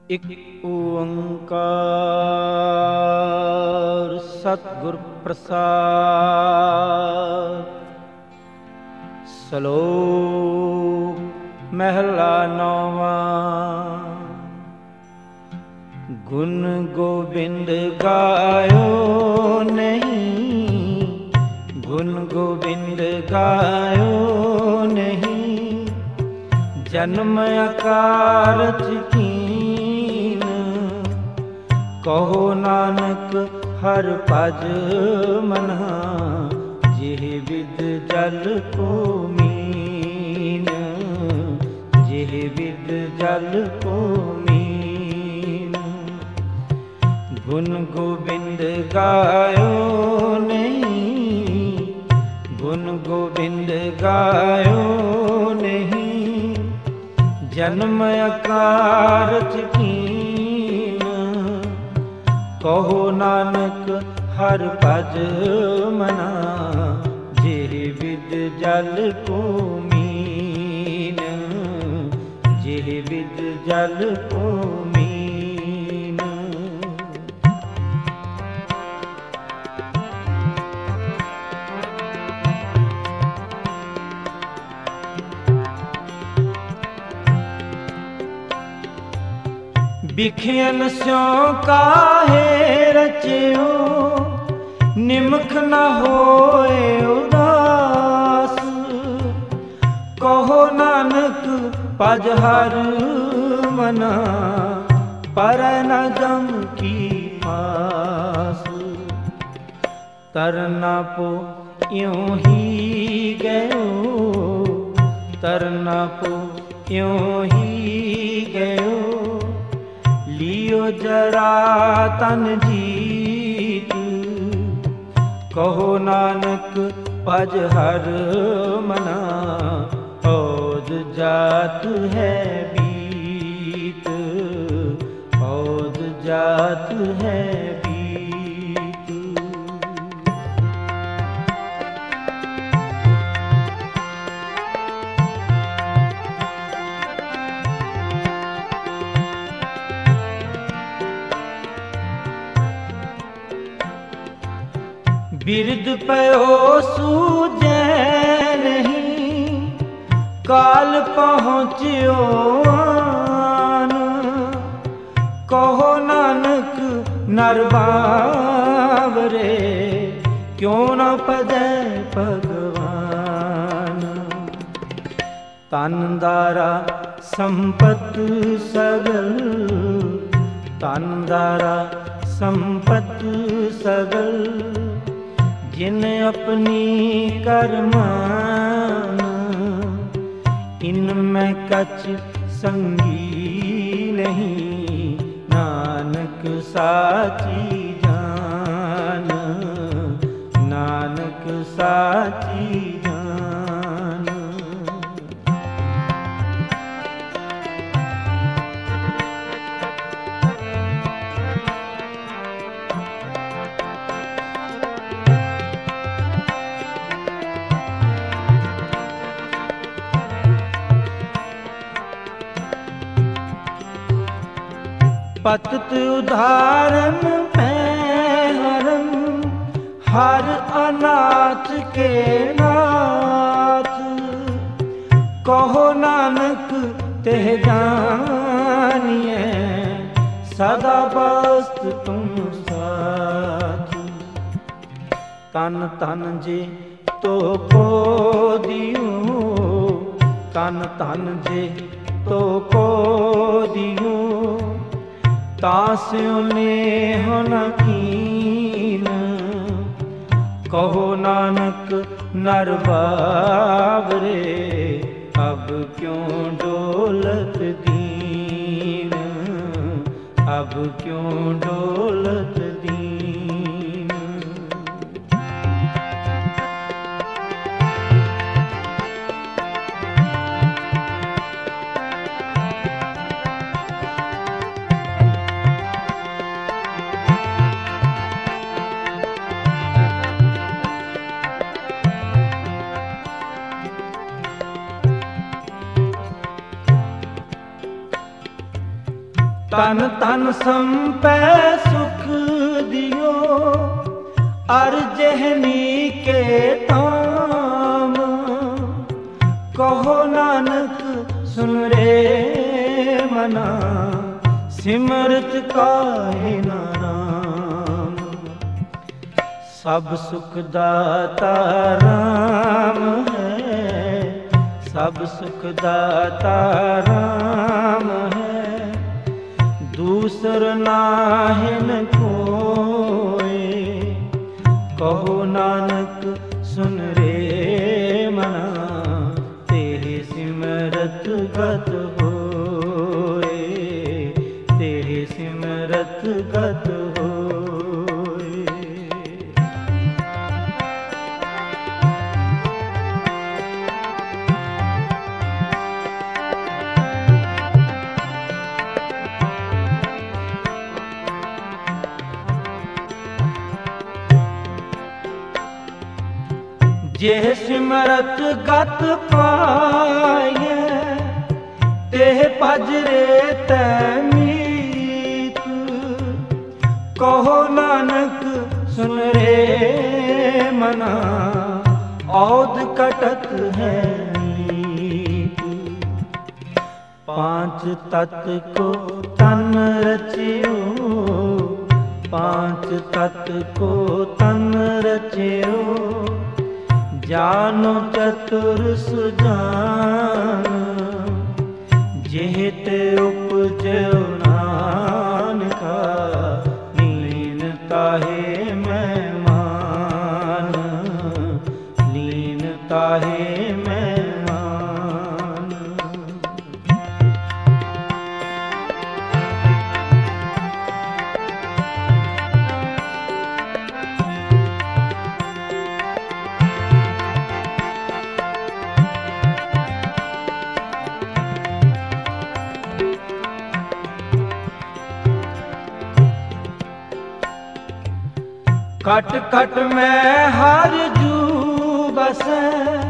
ਇਕ ਓੰਕਾਰ ਸਤਿਗੁਰ ਪ੍ਰਸਾਦਿ। ਸ਼ਲੋਕ ਮਹਿਲਾ ਨੌਵਾਂ। ਗੁਣ ਗੋਬਿੰਦ ਗਾਇਓ ਨਹੀਂ, ਗੁਣ ਗੋਬਿੰਦ ਗਾਇਓ ਨਹੀਂ। ਜਨਮ ਅਕਾਰਥ ਕੀਨ, ਕਹੋ ਨਾਨਕ ਹਰ ਭਜ ਮਨਹਾ। ਜਿਹ ਵਿਦ ਜਲ ਕੋ ਮੀਨ, ਜਿਹ ਵਿਦ ਜਲ ਕੋ ਮੀਨ। ਗੁਣ ਗੋਬਿੰਦ ਗਾਇਓ ਨਹੀਂ, ਗੁਣ ਗੋਬਿੰਦ ਗਾਇਓ ਨਹੀਂ। ਜਨਮ ਅਕਾਰਥ ਕੀਨ, ਕਹੋ ਨਾਨਕ ਹਰ ਭਜ ਮਨਾ। ਜਿਹ ਵਿਦ ਜਲ ਕੋ ਮੀਨ, ਜਿਹ ਵਿਦ ਜਲ ਕੋ ਮੀਨ। ਬਿਖਿਆਨ ਸਿਉ ਕਾਹੇ ਰਚਿਓ, ਨਿਮਖ ਨ ਹੋਏ ਉਦਾਸ। ਕਹੋ ਨਾਨਕ ਭਜ ਹਰ ਮਨਾ, ਪਰੈ ਨ ਜਮ ਕੀ ਪਾਸ। ਤਰਨਾ ਪੋ ਇਉ ਹੀ ਗਇਓ, ਤਰਨਾ ਪੋ ਇਉ ਹੀ ਗਇਓ। ਲਿਓ ਜਰਾ ਤਨ ਜੀਤ, ਕਹੋ ਨਾਨਕ ਭਜ ਹਰ ਮਨਾ। ਔਦ ਜਾਤ ਹੈ ਬੀਤ, ਔਦ ਜਾਤ ਹੈ ਬੀਤ। ਬਿਰਧ ਪਇਓ ਸੂਝੈ ਨਹੀਂ, ਕਾਲ ਪਹੁੰਚਿਓ ਆਨ। ਕਹੋ ਨਾਨਕ ਨਰ ਬਾਵਰੇ, ਕਿਉ ਨ ਭਜੈ ਭਗਵਾਨ। ਤਨ ਦਾਰਾ ਸੰਪਤ ਸਗਲ, ਤਨ ਦਾਰਾ ਸੰਪਤ ਸਗਲ। ਜਿਨ ਆਪਣੀ ਕਰਮਾਨ, ਇਨ ਮੈਂ ਕਛ ਸੰਗੀ ਨਹੀਂ। ਨਾਨਕ ਸਾਚੀ ਜਾਨ, ਨਾਨਕ ਸਾਚੀ ਜਾਨ। ਪਤਿਤ ਉਦਾਹਰਨ ਮੈਂ ਹਰਮ, ਹਰ ਅਨਾਥ ਕੇ ਨਾਥ। ਕਹੋ ਨਾਨਕ ਤਿਹ ਜਾਣੀਐ, ਸਦਾ ਬਸਤ ਤੁਮ ਸਾਥ। ਤਨ ਤਨ ਜੇ ਤੋ ਕੋ ਦਿਓ, ਤਨ ਤਨ ਜੇ ਤੋ ਕੋ ਦਿਓ। ਤਾਸਿਉ ਨੇਹ ਨ ਕੀਨ, ਕਹੋ ਨਾਨਕ ਨਰ ਬਾਵਰੇ। ਅਬ ਕਿਉ ਡੋਲਤ ਦੀਨ, ਅਬ ਕਿਉ ਡੋਲਤ ਦੀਨ। तन तन संपै सुख दियो, अर जहनी के ताम। कहो नानक सुन रे मना, सिमरत काहे ना राम। सब सुख दाता राम है, सब सुख दाता राम है। दूसर नाहिन कोय, कहो नानक सुन रे मना। तेरे सिमरत गत होए, तेरे सिमरत गत होए। जे सिमरत गत पाए, तेह पजरे तैमीत। कहो नानक सुन रे मना, औद कटत है नीत। पांच तत्व को तन रचियो, पांच तत्व को तन रचियो। जानो चतुर सुजान, जेत उपजो नानका। लीन ताहे मैं मान, लीन ताहे मैं मान। कट कट में हर जू बसै,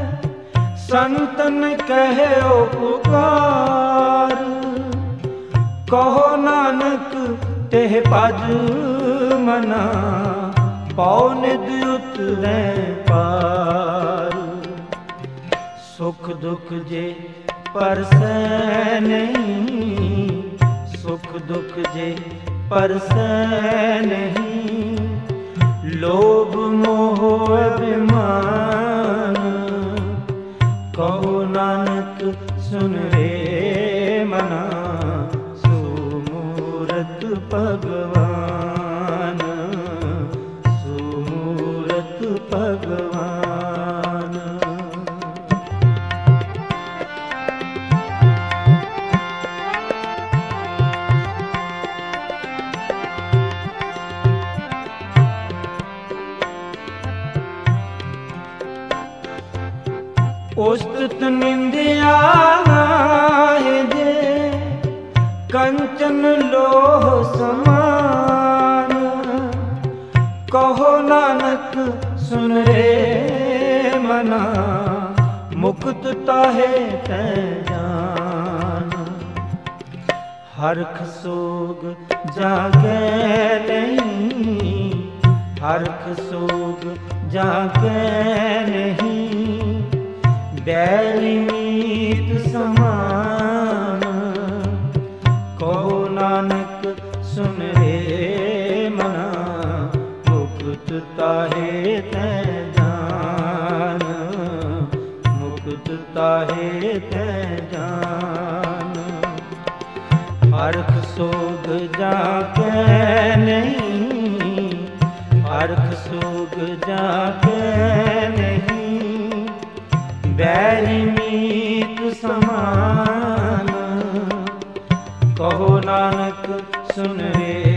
संतन कहे पुकार। कहो नानक तेह पज मना, पौ निध उतरै पार। सुख दुख जे परसै नहीं, सुख दुख जे परसै नहीं। लोभ मोह अभिमान, कहो नानक सुन रे मना। सुमूरत भगवान, सुमूरत भगवान। उस्तत निंदिया है जे, कंचन लोह समान। कहो नानक सुन रे मना, मुक्त ताहे तै जान। हरख सोग जागे नहीं, हरख सोग जागे नहीं। बैरी मीत समान, कहो नानक सुन रे मना। मुकुत ताहे तै जान, मुकुत ताहे तै जान। हरख सोग जाके नहीं, हरख सोग जाके नहीं। बैरी मीत समान, कहो नानक सुन रे